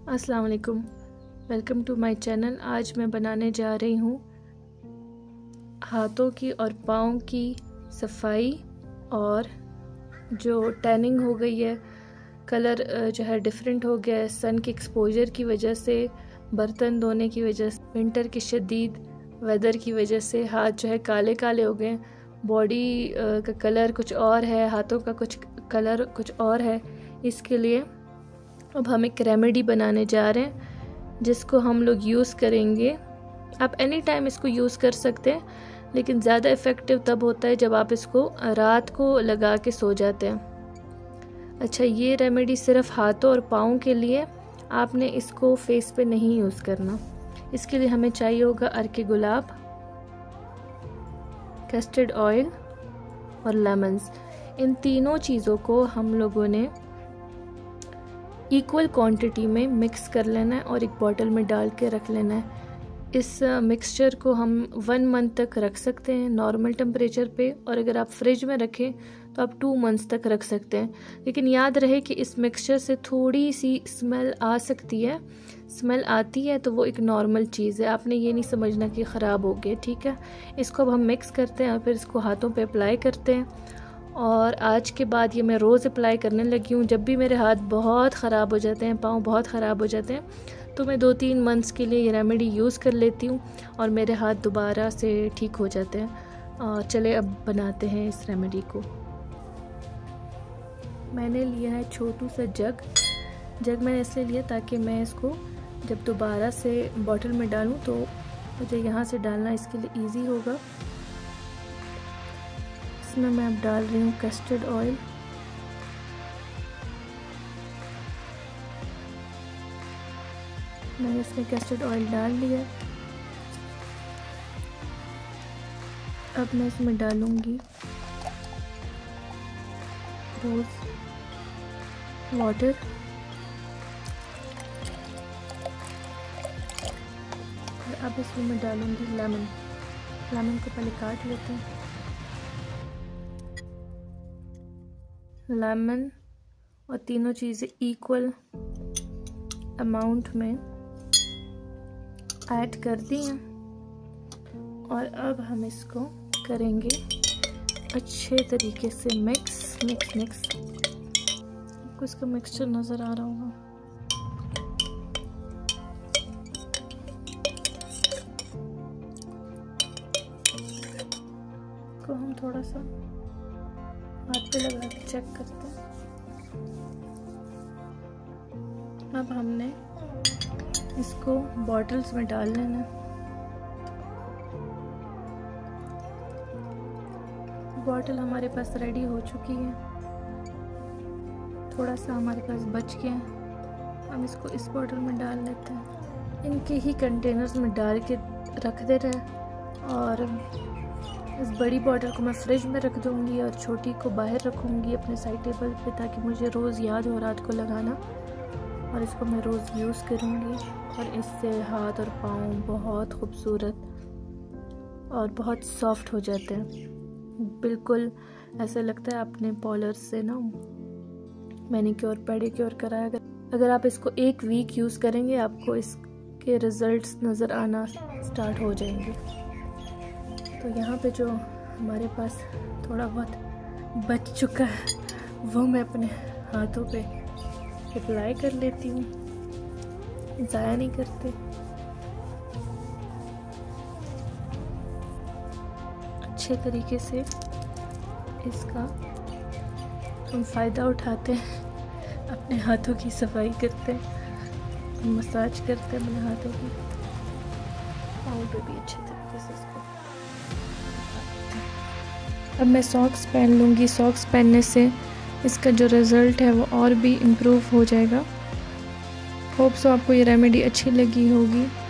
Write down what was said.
अस्सलाम वालेकुम, welcome to my channel. आज मैं बनाने जा रही हूँ हाथों की और पाँव की सफाई। और जो टैनिंग हो गई है, कलर जो है डिफरेंट हो गया है सन के एक्सपोजर की वजह से, बर्तन धोने की वजह से, विंटर की शदीद वेदर की वजह से हाथ जो है काले काले हो गए। बॉडी का कलर कुछ और है, हाथों का कुछ कलर कुछ और है। इसके लिए अब हम एक रेमेडी बनाने जा रहे हैं जिसको हम लोग यूज़ करेंगे। आप एनी टाइम इसको यूज़ कर सकते हैं, लेकिन ज़्यादा इफ़ेक्टिव तब होता है जब आप इसको रात को लगा के सो जाते हैं। अच्छा, ये रेमेडी सिर्फ हाथों और पाँव के लिए, आपने इसको फेस पे नहीं यूज़ करना। इसके लिए हमें चाहिए होगा अर्के गुलाब, कस्टर्ड ऑयल और लेमन्स। इन तीनों चीज़ों को हम लोगों ने इक्वल क्वांटिटी में मिक्स कर लेना है और एक बॉटल में डाल के रख लेना है। इस मिक्सचर को हम 1 मंथ तक रख सकते हैं नॉर्मल टेम्परेचर पे, और अगर आप फ्रिज में रखें तो आप 2 मंथ्स तक रख सकते हैं। लेकिन याद रहे कि इस मिक्सचर से थोड़ी सी स्मेल आ सकती है। स्मेल आती है तो वो एक नॉर्मल चीज़ है, आपने ये नहीं समझना कि ख़राब हो गया। ठीक है, इसको अब हम मिक्स करते हैं और फिर इसको हाथों पे अप्लाई करते हैं। और आज के बाद ये मैं रोज़ अप्लाई करने लगी हूँ। जब भी मेरे हाथ बहुत ख़राब हो जाते हैं, पाँव बहुत ख़राब हो जाते हैं, तो मैं 2-3 मंथ्स के लिए ये रेमेडी यूज़ कर लेती हूँ और मेरे हाथ दोबारा से ठीक हो जाते हैं। और चले अब बनाते हैं इस रेमेडी को। मैंने लिया है छोटू सा जग मैंने इसलिए लिया ताकि मैं इसको जब दोबारा से बॉटल में डालूँ तो मुझे यहाँ से डालना इसके लिए ईजी होगा। इसमें मैं अब डाल रही हूँ कस्टर्ड ऑयल। मैंने इसमें कस्टर्ड ऑयल डाल लिया। अब मैं इसमें डालूँगी रोज़ वाटर, और अब इसमें मैं डालूँगी लेमन को पहले काट लेते हैं। लेमन और तीनों चीज़ें इक्वल अमाउंट में ऐड कर दी हैं और अब हम इसको करेंगे अच्छे तरीके से मिक्स। आपको इसका मिक्सचर नज़र आ रहा होगा। को हम थोड़ा सा हाथ पे लगा के चेक करते हैं। अब हमने इसको बॉटल्स में डाल लेना। बॉटल हमारे पास रेडी हो चुकी है, थोड़ा सा हमारे पास बच गया है। हम इसको इस बॉटल में डाल लेते हैं। इनके ही कंटेनर्स में डाल के रख दे रहे। और इस बड़ी बॉटल को मैं फ्रिज में रख दूँगी और छोटी को बाहर रखूँगी अपने साइड टेबल पे, ताकि मुझे रोज़ याद हो रात को लगाना। और इसको मैं रोज़ यूज़ करूँगी और इससे हाथ और पाँव बहुत खूबसूरत और बहुत सॉफ्ट हो जाते हैं। बिल्कुल ऐसा लगता है आपने पॉलर से ना मैनीक्योर पेडिक्योर कराया। अगर आप इसको 1 वीक यूज़ करेंगे, आपको इसके रिज़ल्ट्स नज़र आना स्टार्ट हो जाएंगे। तो यहाँ पे जो हमारे पास थोड़ा बहुत बच चुका है वो मैं अपने हाथों पे अप्लाई कर लेती हूँ, ज़ाया नहीं करते। अच्छे तरीके से इसका हम फ़ायदा उठाते हैं, अपने हाथों की सफाई करते हैं, मसाज करते हैं अपने हाथों की। पाँव पे भी अच्छे तरीके से इसको। अब मैं सॉक्स पहन लूँगी। सॉक्स पहनने से इसका जो रिज़ल्ट है वो और भी इम्प्रूव हो जाएगा। होप सो आपको ये रेमेडी अच्छी लगी होगी।